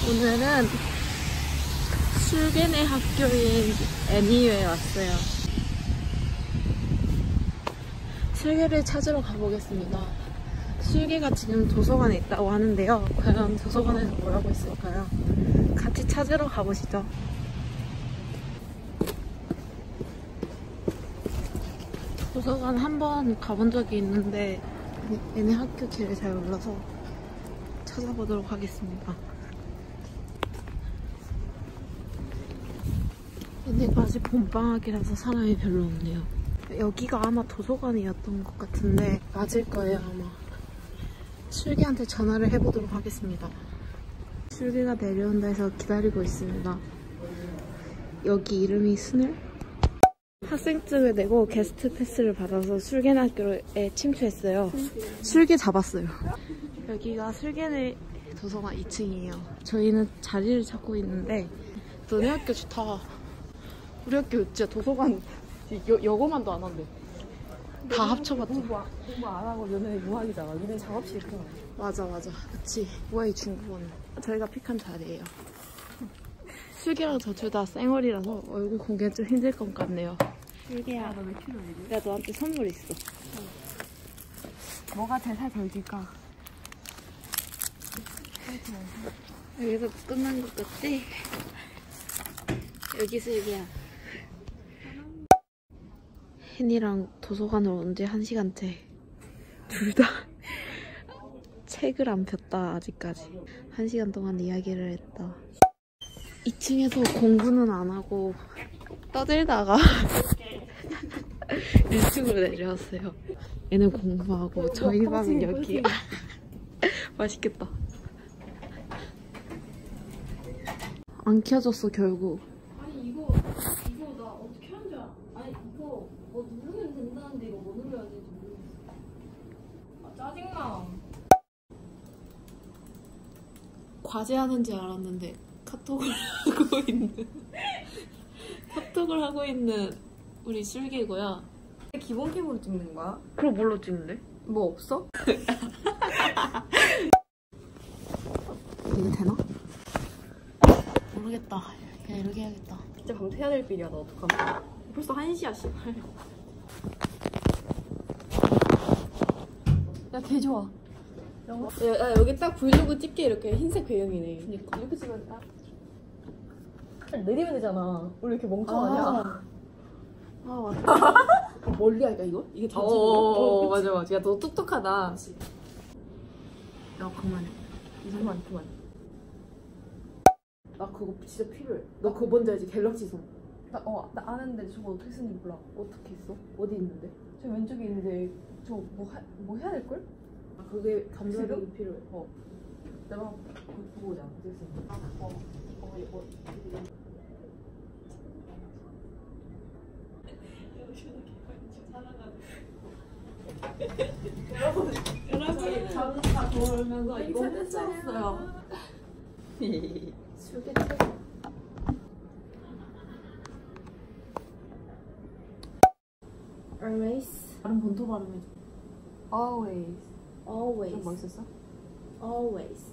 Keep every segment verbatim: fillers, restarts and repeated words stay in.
오늘은 술계네 학교인 애니웨에 왔어요. 술계를 찾으러 가보겠습니다. 술계가 지금 도서관에 있다고 하는데요. 과연 도서관에서 뭘 하고 있을까요? 같이 찾으러 가보시죠. 도서관 한번 가본 적이 있는데 얘네 학교 길을 잘 몰라서 찾아보도록 하겠습니다. 얘네가 아직 봄방학이라서 사람이 별로 없네요. 여기가 아마 도서관이었던 것 같은데 맞을 거예요 아마. 술기한테 전화를 해보도록 하겠습니다. 술기가 내려온다 해서 기다리고 있습니다. 여기 이름이 스늘? 학생증을 내고 게스트 패스를 받아서 술계네 학교에 침투했어요. 술계 잡았어요. 여기가 술계네 도서관 이 층이에요. 저희는 자리를 찾고 있는데 너네 학교 좋다. 우리 학교 진짜 도서관 여, 여고만도 안 한대. 다 합쳐봤자 공부, 공부 안 하고 너네 유학이잖아. 너네 작업실 있잖아. 맞아 맞아 그치. 우아이 중국어는 저희가 픽한 자리예요. 슬기랑 저 둘 다 쌩얼이라서 얼굴 공개 좀 힘들 것 같네요. 슬기야, 너 왜 필요해? 내가 너한테 선물 있어. 뭐가 제일 살 덜 질까? 여기서 끝난 것 같지? 여기 슬기야. 혜니랑 도서관을 온 지 한 시간째. 둘 다 책을 안 폈다 아직까지. 한 시간 동안 이야기를 했다. 이 층에서 공부는 안 하고 떠들다가 일 층으로 내려왔어요. 얘는 공부하고 저희 방은 여기야. 맛있겠다. 안 켜졌어 결국. 아니 이거 이거 나 어떻게 하는 줄 알아? 아니 이거 뭐 누르면 된다는데 이거 뭐 눌러야 되는지 모르겠어. 아 짜증나. 과제하는 줄 알았는데 카톡을 하고 있는 카톡을 하고 있는 우리 술개고요. 기본 캠으로 찍는 거야? 그럼 뭘로 찍는데? 뭐 없어? 이거 되나? 모르겠다. 그냥 이렇게 해야겠다. 진짜 강퇴해야 될 필이야. 너 어떡하면? 벌써 한 시야 씨발. 야 개 좋아. 야, 야 여기 딱 불 주고 찍게 이렇게 흰색 배경이네. 그니까. 이렇게 찍으면 딱 내리면 되잖아. 우리 이렇게 멍청하냐? 아, 아 맞다. 멀리 할까 이거? 이게 더 찍어. 어, 어 맞아 맞아. 야 너 똑똑하다. 야 그만해. 그만 그만. 나 그거 진짜 필요해. 너 그거 뭔지 알지? 갤럭시 손. 나 어 나 아는데 저거 어떻게 쓰는지 몰라. 어떻게 있어? 어디 있는데? 저 왼쪽에 있는데 저 뭐 뭐 해야 될 걸? 아 그게 감정이 필요해. 어. 내가 그거 보고 오자. 어떻게 쓰는지. 아 어. 어 이거. 여러분, 여러분 자동차 돌면서 이거 찾았어요. 술게 책. Always. 발음 본토 발음해줘. Always. Always. 좀 멋있었어? Always.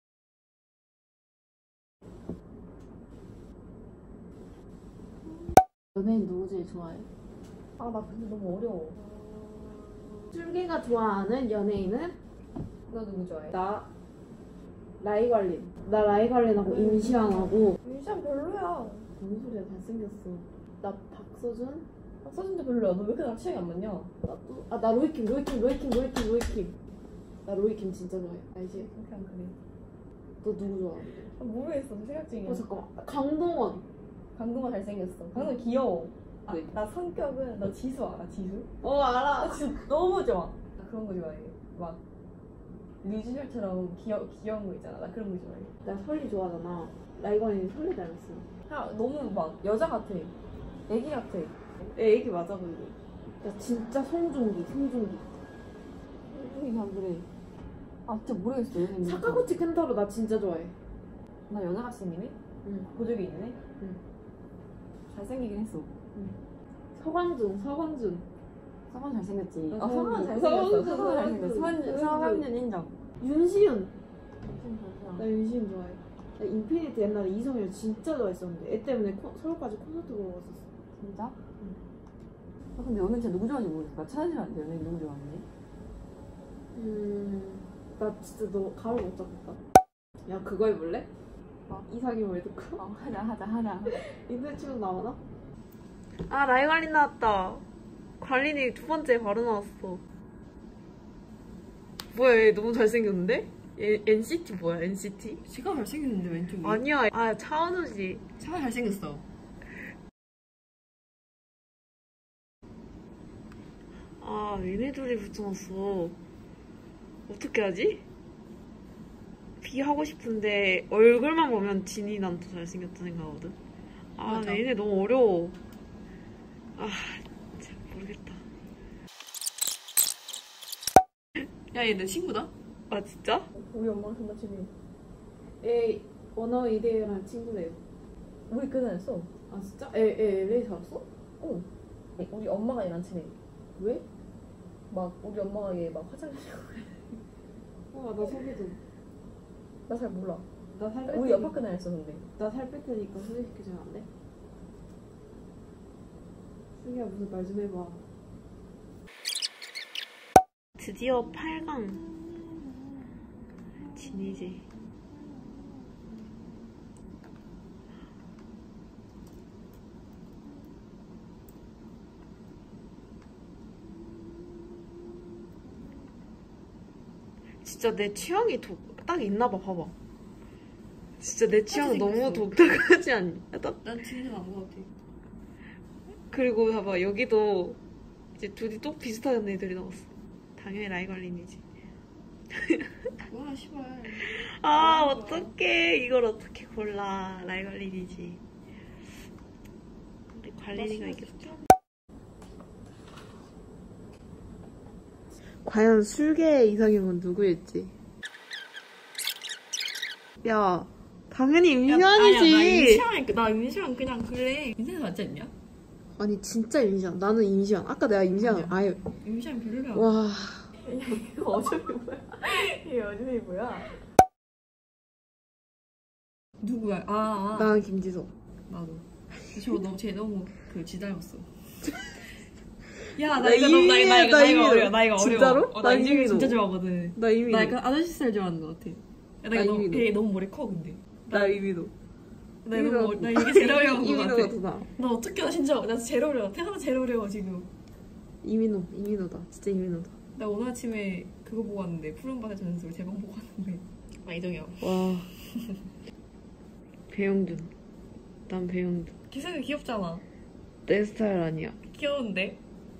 연예인 누구 제일 좋아해? 아 나 근데 너무 어려워. 술개가 좋아하는 연예인은? 너 누구 좋아해? 나 라이관린. 나 라이관린하고 임시완하고. 민시안 별로야. 무슨 소리야? 잘생겼어. 나 박서준? 박서준도 별로야. 너 왜 이렇게 나랑 취향이 안 맞냐? 나도. 아 나 로이킴 로이킴 로이킴 로이킴 로이킴. 나 로이킴 진짜 좋아해. 알지? 그냥 그래. 너 누구 좋아하는데? 아, 모르겠어. 생각 중이야. 어 잠깐만. 강동원. 강동원 잘생겼어. 강동원 귀여워. 아, 네. 나 성격은 너 지수 알아? 지수? 어 알아. 나 진짜 너무 좋아. 나 그런 거 좋아해. 막 류진열처럼 귀여 귀여운 거 있잖아. 나 그런 거 좋아해. 나 설리 좋아하잖아. 라이관린 설리 닮았어. 야, 너무 막 여자 같아. 애기 같아. 애 애기 맞아 근데. 나 진짜 송중기 송중기. 송중기 안 그래. 아 진짜 모르겠어. 연예인 사카구치 켄타로 나 진짜 좋아해. 나 연애같이 생기네? 응. 보조개 있네? 응. 잘생기긴 했어. 응. 서광준 서광준. 서건 잘생겼지. 아, 아, 서건 서건, 잘생겼어. 서건, 서건 잘생겼어. 서건, 서건 서건. 서건은 인정. 윤시윤. 좀 나 윤시윤 좋아해. 인피니트 옛날에 이성열 진짜 좋아했었는데 애 때문에 코, 서울까지 콘서트 보러 갔었어. 진짜? 응. 아 근데 연예인 진짜 누구 좋아하는지 모르겠어. 나 찾아주면 안 돼. 연예인 누구 좋아하는지? 음... 나 진짜 너 가을 못 잡겠다. 야 그거 해볼래? 뭐? 이상형 월드컵? 어 하자 하자 하자. 인터넷 치면 나오나? 아 라이 관리 나왔다. 관리니 두 번째 바로 나왔어. 뭐야 얘 너무 잘생겼는데? 얘 엔시티 뭐야 엔시티? 지가 잘생겼는데 왼쪽이. 아니야 아 차은우지. 지가 잘생겼어. 아 얘네 둘이 붙여놨어. 어떻게 하지? 비 하고 싶은데 얼굴만 보면 진이 난 더 잘생겼다 생각하거든. 아 맞아. 얘네 너무 어려워. 아 잘 모르겠다. 야 얘 내 친구다? 아 진짜? 우리 엄마랑 장난치니. 애 원어 이대랑 친구래요. 우리 그날 했어. 아 진짜? 애, 애 엘에이 살았어? 어. 우리 엄마가 얘랑 친해. 왜? 막 우리 엄마가 얘 막 화장실 와나 소개도. 나 잘 몰라. 나살 우리 옆 학교 다녔어 근데. 나살 뺄 테니까 소개시켜주면 안 돼? 승희야 무슨 말 좀 해봐. 드디어 팔 강 진이지. 진짜 내 취향이 도, 딱 있나봐. 봐봐. 진짜 내 취향 너무 독특하지 않니? 나, 난 진짜 안것 같아. 그리고 봐봐 여기도 이제 둘이 또 비슷한 애들이 나왔어. 당연히 라이걸린이지. 와 씨발. 아 어떡해 이걸 어떻게 골라. 라이걸린이지. 근데 관린이가 이겼다. 과연 술계의 이상형은 누구였지? 야 당연히 임시완이지. 나 임시완 나 임시완 그냥 그래. 임시완 맞지 않냐? 아니 진짜 임시완. 나는 임시완. 아까 내가 임시완 아니야. 아예 임시완 별로야. 와 이거 어차피 뭐야? 이게 어차피 뭐야? 누구야? 아, 아. 나는 김지석. 나도. 저 너무 쟤 너무 그 지닮았어. 야, 나 나 이거 너무 나 이거 나 이거 나 이거 이민호. 어려워. 나 이거 어려워. 진짜로? 어, 나 나 이거 이민호. 진짜 좋아하거든. 나 이민호. 나 약간 아저씨 스타일 좋아하는 것 같아. 야, 나 나 이거 너무, 이민호. 얘 너무 머리 커 근데. 나 이민호. 나 이거 너무 나 이게 제일 어려운 것 이민호가 같아. 더 나아. 나 어떻게 나 진짜 나 제일 어려워. 태어나 제일 어려워 지금. 이민호 이민호다. 진짜 이민호다. 나 오늘 아침에 그거 보고 왔는데 푸른밤의 전설 제방 보고 왔는데. 아 이동혁. 와 배영준. 난 배영준. 기성이 귀엽잖아. 내 스타일 아니야. 귀여운데?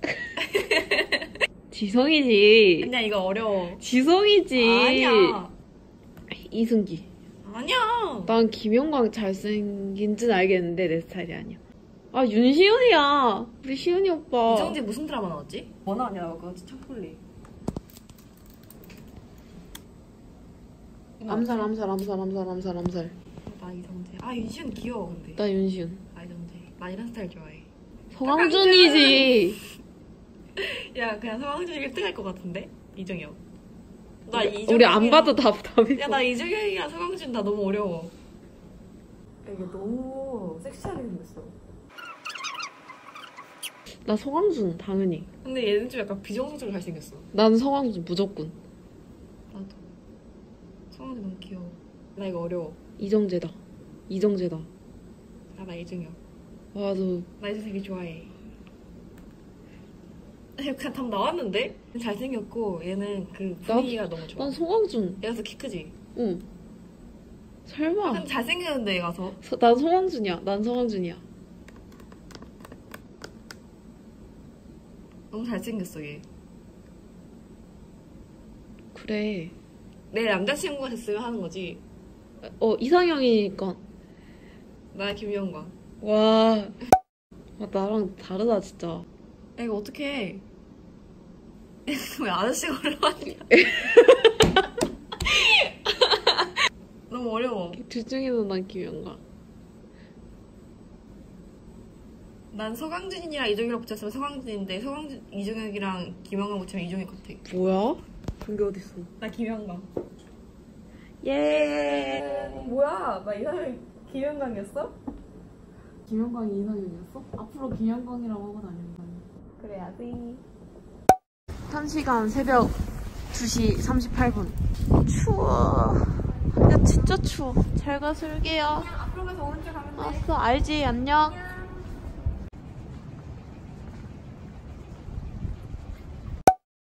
지성이지. 아니야 이거 어려워. 지성이지. 아니야. 이승기. 아니야. 난 김영광 잘생긴지는 알겠는데 내 스타일이 아니야. 아 윤시윤이야. 우리 시윤이 오빠. 이정재 무슨 드라마 나왔지? 뭐 나왔냐 나가 창풀리. 암살 암살 암살 암살 암살 암살. 나 이정재. 아 윤시윤 귀여워 근데. 나 윤시윤. 아 이정재. 나 이런 스타일 좋아해. 서강준이지. 야 그냥 서강준 일 등 할 것 같은데? 이정혁. 나 우리, 이정혁. 우리 안 봐도 답 답이. 야나 이정혁이랑 서강준 나 너무 어려워. 이게 너무 섹시하게 생겼어. 나 서강준 당연히. 근데 얘는 좀 약간 비정상적으로 잘생겼어. 난 서강준 무조건. 나도. 서강준 너무 귀여워. 나 이거 어려워. 이정재다. 이정재다. 아 나 이정혁. 와 너. 나 이제 되게 좋아해. 그냥 답 나왔는데? 잘생겼고 얘는 그 분위기가 너무 좋아. 난 서강준. 얘가 더 키 크지? 응. 설마. 아, 근데 잘생겼는데 얘가 더. 서, 난 서강준이야. 난 서강준이야. 너무 잘생겼어 얘. 그래. 내 남자친구가 됐으면 하는 거지. 어 이상형이니까. 나 김영광. 와. 아, 나랑 다르다 진짜. 야 이거 어떡해. 왜 아저씨가 올라왔냐. 너무 어려워. 둘 중에서 난 김영광. 난 서강준이랑 이정혁이랑 붙였으면 서강준인데 서강준, 이정혁이랑 김영광 붙이면 이정혁 같아. 뭐야? 그게 어딨어? 나 김영광. 예. 뭐 뭐야? 나 이상형 김영광이었어? 김영광이 이상형이었어? 앞으로 김영광이라고 하고 다니는 거 아니야? 그래야지. 한 시간 새벽 두 시 삼십팔 분. 추워. 야 진짜 추워. 잘 가 슬기야. 앞으로 가서 오른쪽 가면 돼. 알았어 알지 안녕.